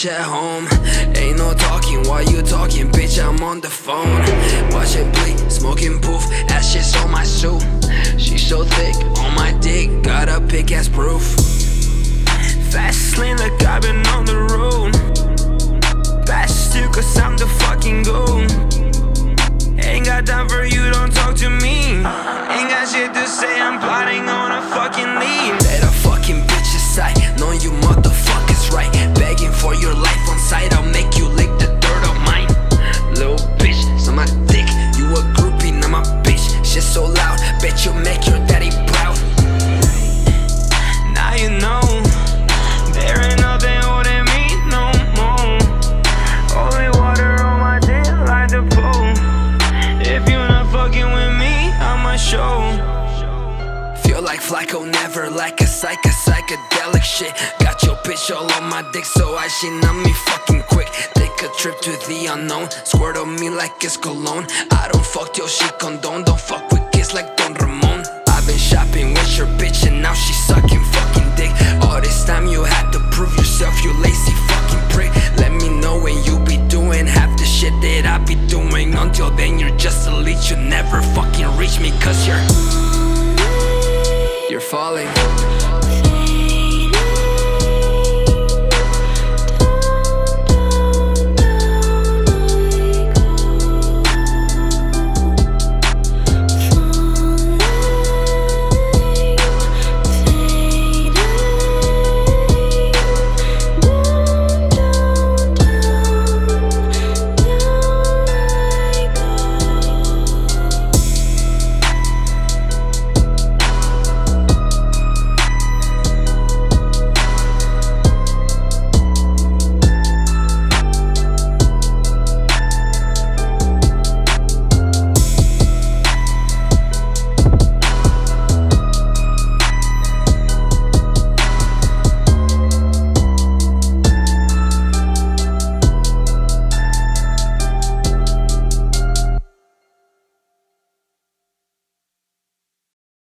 bitch at home. Ain't no talking, why you talking, bitch, I'm on the phone. Watch it bleed, smoking poof, ass shit's on my suit. She so thick, on my dick, got a big ass proof. Fast lane like I've been on the road. Fast you cause I'm the fucking goon. Ain't got time for you, don't talk to me. Ain't got shit to say, I'm plotting on a fucking leave. Let a fucking bitch aside, know you motherfuckers right. Begging for your life on sight, I'll make you lick the dirt of mine. Little bitch, so my dick, you a groupie, not my bitch. Shit so loud, bet you make your daddy proud. Now you know, there ain't nothing holding me no more. Only water on my dick like the pool. If you're not fucking with me, I'ma show. Feel like Flacco, never like a psychedelic shit. Got your bitch all on my dick, so I she on me fucking quick. Take a trip to the unknown, squirt on me like it's cologne. I don't fuck till she condone, don't fuck with kids like Don Ramon. I've been shopping with your bitch and now she sucking fucking dick. All this time you had to prove yourself, you lazy fucking prick. Let me know when you be doing half the shit that I be doing. Until then you're just a leech, you never fucking reach me cause